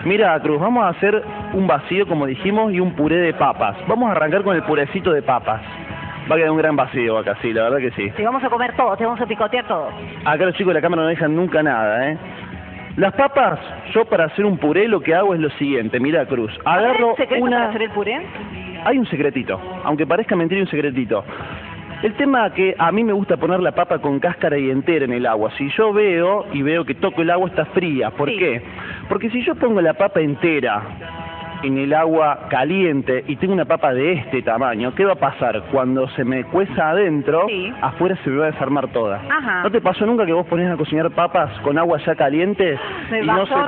Mira, Cruz, vamos a hacer un vacío, como dijimos, y un puré de papas. Vamos a arrancar con el purecito de papas. Va a quedar un gran vacío acá, sí, la verdad que sí. Sí, vamos a comer todo, te vamos a picotear todo. Acá los chicos de la cámara no dejan nunca nada, ¿eh? Las papas, yo para hacer un puré lo que hago es lo siguiente. Mira, Cruz, agarro ¿Hay secreto para hacer el puré? Hay un secretito, aunque parezca mentira, hay un secretito. El tema que a mí me gusta poner la papa con cáscara y entera en el agua. Si yo veo que toco el agua está fría, ¿por qué? Porque si yo pongo la papa entera en el agua caliente y tengo una papa de este tamaño, ¿qué va a pasar? Cuando se me cueza adentro, afuera se me va a desarmar toda. Ajá. ¿No te pasó nunca que vos ponés a cocinar papas con agua ya caliente? Me pasó.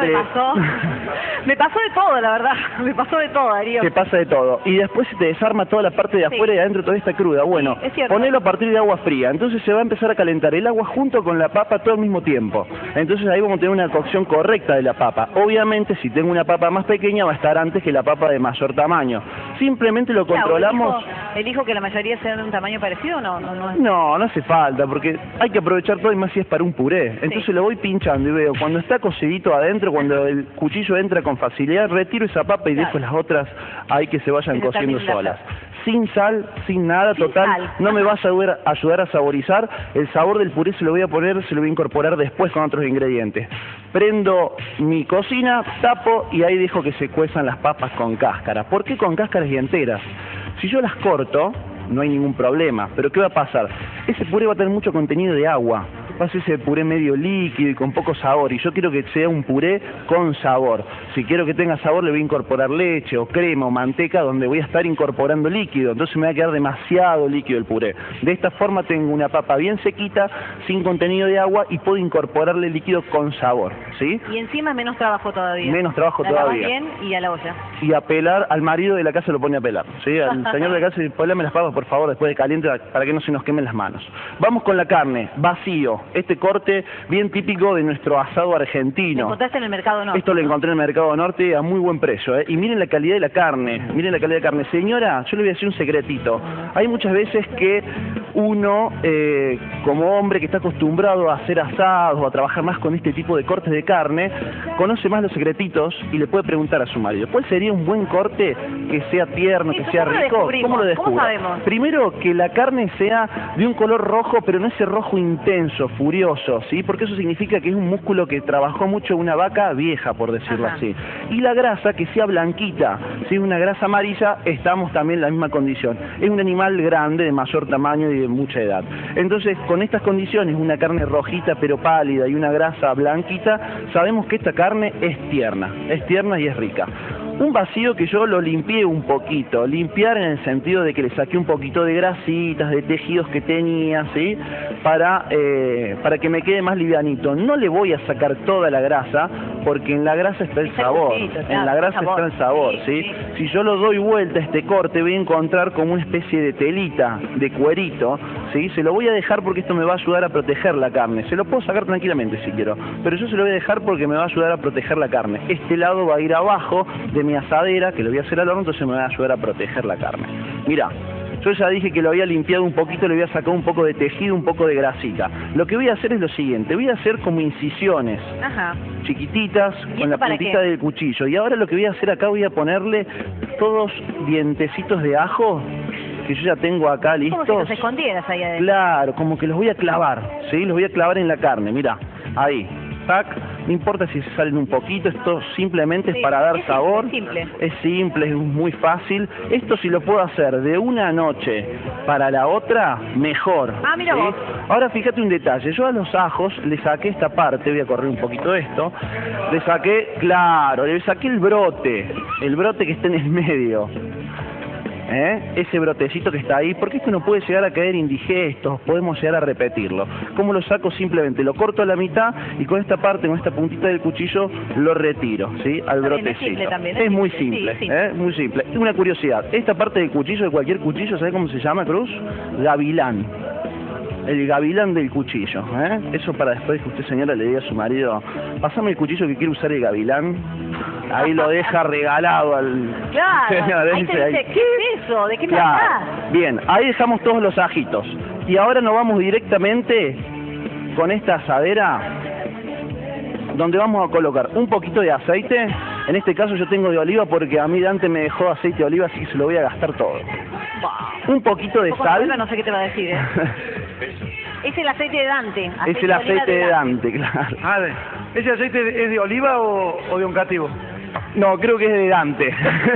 Me pasó de todo, la verdad. Me pasó de todo, Darío. Te pasa de todo. Y después se te desarma toda la parte de afuera y adentro todavía está cruda. Bueno, ponelo a partir de agua fría. Entonces se va a empezar a calentar el agua junto con la papa todo al mismo tiempo. Entonces ahí vamos a tener una cocción correcta de la papa. Obviamente, si tengo una papa más pequeña, va a estar antes que la papa de mayor tamaño. Simplemente lo controlamos. ¿Elijo que la mayoría sean de un tamaño parecido o no? No hace falta, porque hay que aprovechar todo y más si es para un puré. Entonces lo voy pinchando y veo, cuando está cocidito adentro, cuando el cuchillo entra con facilidad, retiro esa papa y dejo las otras ahí que se vayan cociendo solas. Sin sal, sin nada, total, no me va a ayudar a saborizar. El sabor del puré se lo voy a incorporar después con otros ingredientes. Prendo mi cocina, tapo y ahí dejo que se cuezan las papas con cáscara. ¿Por qué con cáscaras y enteras? Si yo las corto, no hay ningún problema, pero ¿qué va a pasar? Ese puré va a tener mucho contenido de agua. Va a ser ese puré medio líquido y con poco sabor, y yo quiero que sea un puré con sabor. Si quiero que tenga sabor le voy a incorporar leche o crema o manteca, donde voy a estar incorporando líquido, entonces me va a quedar demasiado líquido el puré. De esta forma tengo una papa bien sequita, sin contenido de agua, y puedo incorporarle líquido con sabor, ¿sí? Y encima menos trabajo todavía. Menos trabajo todavía. Bien y a la olla. Y a pelar, al marido de la casa lo pone a pelar, ¿sí? Al señor de la casa, pelame las papas, por favor, después de caliente, para que no se nos quemen las manos. Vamos con la carne, vacío. Este corte bien típico de nuestro asado argentino. ¿Lo encontraste en el Mercado Norte? Esto lo encontré en el Mercado Norte a muy buen precio, ¿eh? Y miren la calidad de la carne, miren la calidad de la carne. Señora, yo le voy a decir un secretito. Hay muchas veces que uno, como hombre que está acostumbrado a hacer asados o a trabajar más con este tipo de cortes de carne, conoce más los secretitos y le puede preguntar a su marido, ¿cuál sería un buen corte que sea tierno, que sea rico? ¿Cómo lo descubro? ¿Cómo sabemos? Primero, que la carne sea de un color rojo, pero no ese rojo intenso, furioso, ¿sí? Porque eso significa que es un músculo que trabajó mucho una vaca vieja, por decirlo así. Y la grasa que sea blanquita, si es una grasa amarilla, estamos también en la misma condición. Es un animal grande, de mayor tamaño y de mucha edad. Entonces, con estas condiciones, una carne rojita pero pálida y una grasa blanquita, sabemos que esta carne es tierna y es rica. Un vacío que yo lo limpié un poquito, limpiar en el sentido de que le saqué un poquito de grasitas, de tejidos que tenía, ¿sí? Para que me quede más livianito. No le voy a sacar toda la grasa, porque en la grasa está el sabor, en la grasa está el sabor, ¿sí? Si yo lo doy vuelta a este corte, voy a encontrar como una especie de telita, de cuerito, ¿sí? Se lo voy a dejar porque esto me va a ayudar a proteger la carne. Se lo puedo sacar tranquilamente si quiero, pero yo se lo voy a dejar porque me va a ayudar a proteger la carne. Este lado va a ir abajo de mi asadera, que lo voy a hacer al horno, entonces me va a ayudar a proteger la carne. Mira, yo ya dije que lo había limpiado un poquito, le voy a sacar un poco de tejido, un poco de grasita. Lo que voy a hacer es lo siguiente, voy a hacer como incisiones chiquititas con la puntita del cuchillo. Y ahora lo que voy a hacer acá, voy a ponerle todos dientecitos de ajo que yo ya tengo acá listos. Como si los escondieras ahí adentro. Claro, como que los voy a clavar, ¿sí? Los voy a clavar en la carne, mira, ahí. Tac. No importa si se salen un poquito, esto simplemente es para dar sabor. Es simple, es muy fácil. Esto si lo puedo hacer de una noche para la otra, mejor. Mira vos. Ahora fíjate un detalle, yo a los ajos le saqué esta parte, voy a correr un poquito esto, le saqué el brote que está en el medio. Ese brotecito que está ahí, porque esto no puede llegar a caer indigesto, podemos llegar a repetirlo. ¿Cómo lo saco? Simplemente lo corto a la mitad y con esta parte, con esta puntita del cuchillo, lo retiro, ¿sí? Al brotecito. Es muy simple, muy simple. Una curiosidad, esta parte del cuchillo, de cualquier cuchillo, ¿sabe cómo se llama, Cruz? Gavilán. El gavilán del cuchillo, Eso para después que usted, señora, le diga a su marido, pasame el cuchillo que quiero usar el gavilán. Ahí lo deja regalado al... Claro, ahí te dice, ¿qué es eso? ¿De qué me hablas? Bien, ahí dejamos todos los ajitos. Y ahora nos vamos directamente con esta asadera, donde vamos a colocar un poquito de aceite En este caso yo tengo de oliva porque a mí Dante me dejó aceite de oliva, así que se lo voy a gastar todo. Un poquito de sal. No sé qué te va a decir, ¿eh? Es el aceite de Dante. Es el aceite de Dante, claro. Ah, ¿ese aceite es de oliva o de oncativo? No, creo que es de Dante.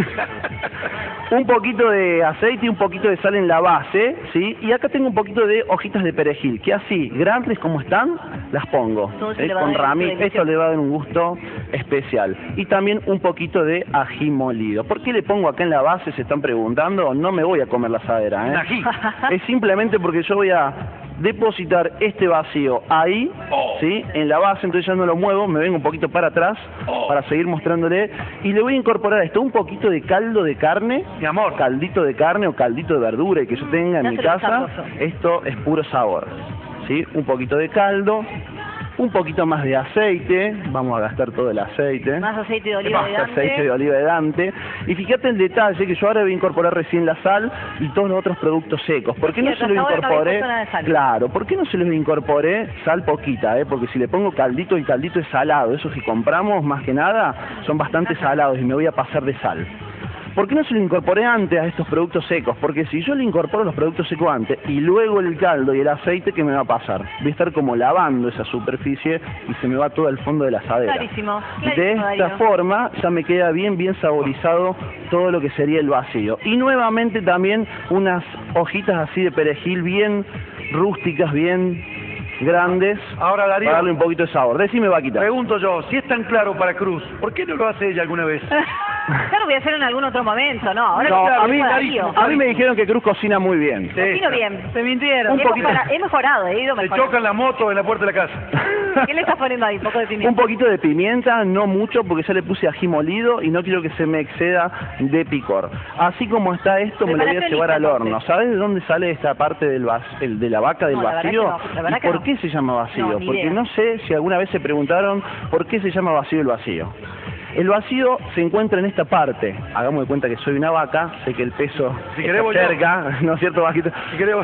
Un poquito de aceite y un poquito de sal en la base, ¿sí? Y acá tengo un poquito de hojitas de perejil, que así, grandes como están, las pongo. Con ramitas, esto le va a dar un gusto especial. Y también un poquito de ají molido. ¿Por qué le pongo acá en la base? Se están preguntando. No me voy a comer la asadera, ¿eh? Ají. Es simplemente porque yo voy a depositar este vacío ahí, ¿sí? En la base, entonces ya no lo muevo, me vengo un poquito para atrás para seguir mostrándole y le voy a incorporar a esto un poquito de caldo de carne, mi amor, caldito de carne o caldito de verdura que yo tenga en mi casa. Esto es puro sabor, ¿sí? Un poquito de caldo, un poquito más de aceite, vamos a gastar todo el aceite. Más aceite de oliva de Dante. Aceite de oliva de Dante. Y fíjate el detalle que yo ahora voy a incorporar recién la sal y todos los otros productos secos. ¿Por qué no se lo incorporé? Claro, ¿por qué no se los incorporé sal poquita? Porque si le pongo caldito, el caldito es salado. Esos que compramos, más que nada, son bastante salados y me voy a pasar de sal. ¿Por qué no se lo incorporé antes a estos productos secos? Porque si yo le incorporo los productos secos antes y luego el caldo y el aceite, ¿qué me va a pasar? Voy a estar como lavando esa superficie y se me va todo al fondo de la asadera. Clarísimo. De esta forma ya me queda bien saborizado todo lo que sería el vacío. Y nuevamente también unas hojitas así de perejil bien rústicas, bien grandes. Ahora, Darío, para darle un poquito de sabor. Decime, Vaquita. Pregunto yo, si es tan claro para Cruz, ¿por qué no lo hace ella alguna vez? Ya lo voy a hacer en algún otro momento, ¿no? Ahora no, claro, a mí me dijeron que Cruz cocina muy bien. Sí. Cocino bien, se mintieron. He mejorado, he ido mejorando. Se chocan la moto en la puerta de la casa. ¿Qué le estás poniendo ahí? Un poco de pimienta. Un poquito de pimienta, no mucho, porque ya le puse ají molido y no quiero que se me exceda de picor. Así como está esto, me lo voy a llevar al horno. ¿Sabes de dónde sale esta parte de la vaca del vacío? ¿Y por qué se llama vacío? Porque no sé si alguna vez se preguntaron por qué se llama vacío el vacío. El vacío se encuentra en esta parte. Hagamos de cuenta que soy una vaca, sé que el peso está cerca, ¿no es cierto, Vaquita? Si queremos...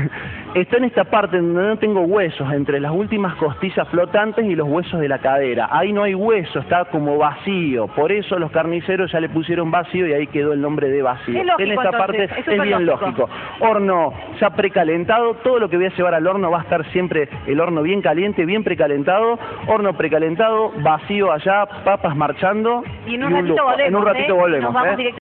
Está en esta parte donde no tengo huesos, entre las últimas costillas flotantes y los huesos de la cadera. Ahí no hay hueso, está como vacío. Por eso los carniceros ya le pusieron vacío y ahí quedó el nombre de vacío. Es lógico, en esta entonces, parte es bien lógico. Horno ya precalentado, todo lo que voy a llevar al horno va a estar siempre el horno bien caliente, bien precalentado. Horno precalentado, vacío allá, papas marchando. Y en un ratito volvemos. En un ratito volvemos.